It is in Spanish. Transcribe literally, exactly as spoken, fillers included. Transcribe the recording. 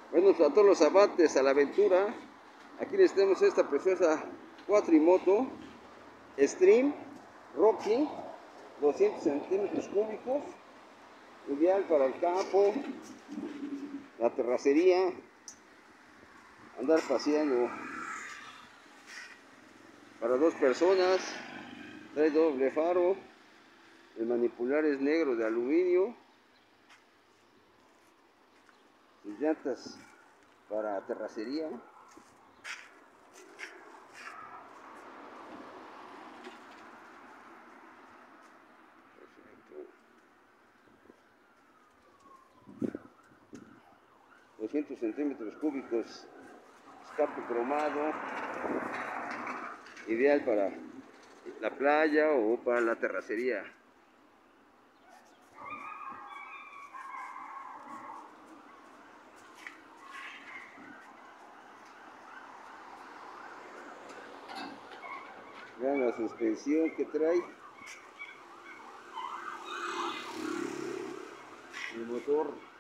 Bueno, a todos los amantes a la aventura, aquí les tenemos esta preciosa cuatrimoto Stream Rocky, doscientos centímetros cúbicos, ideal para el campo, la terracería, andar paseando para dos personas. Trae doble faro, el manipular es negro de aluminio, sus llantas para terracería. doscientos centímetros cúbicos, escape cromado, ideal para la playa o para la terracería. Vean la suspensión que trae, el motor